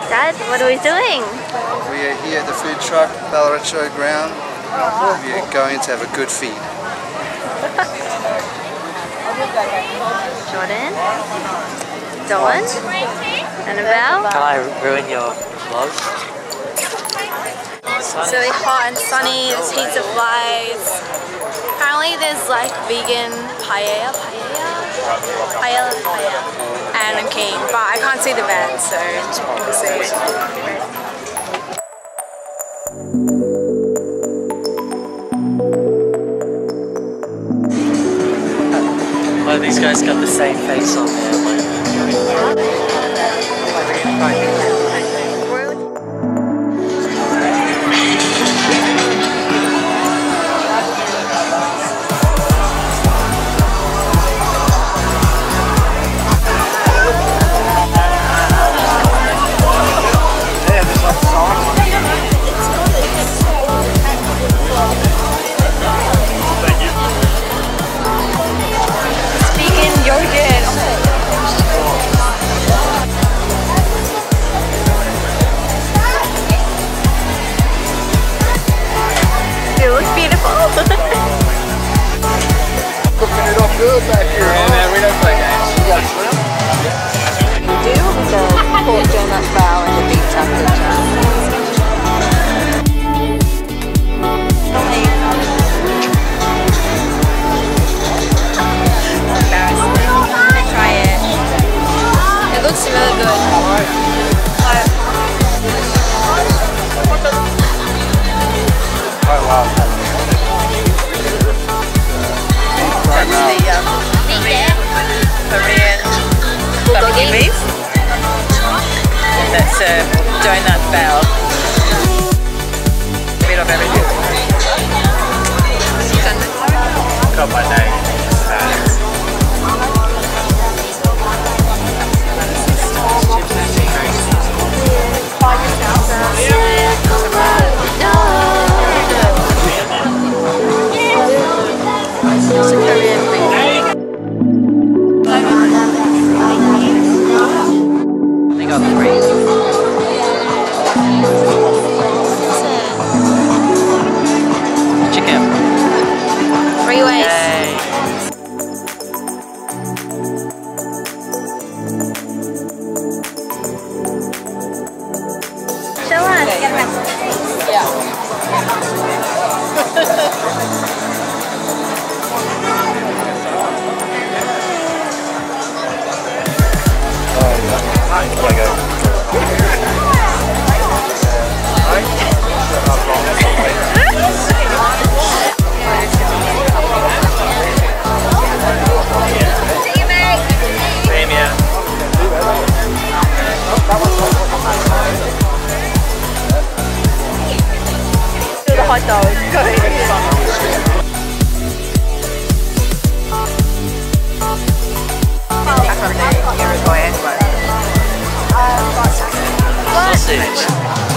Dad, what are we doing? We are here at the food truck, Ballarat Showground. We are going to have a good feed. Jordan, Dawn, Annabelle. Can I ruin your vlog? It's really hot and sunny, there's heaps of flies. Apparently there's like vegan paella, and I'm keen, but I can't see the van, so we'll see. Oh, these guys got the same face on there. Good back here. Yeah, man, we don't play games. You got shrimp? We do, the pork donut bow and the beef taco chow. Embarrassing. Try it. It looks really good. Oh wow. Korean barbecue beef. That's a donut bow. A bit of everything. Got my name. It's a Korean thing. They got 3. Chicken. 3 ways. Yay. Show us. Do the hot dog. Uruguayan one. Sausage.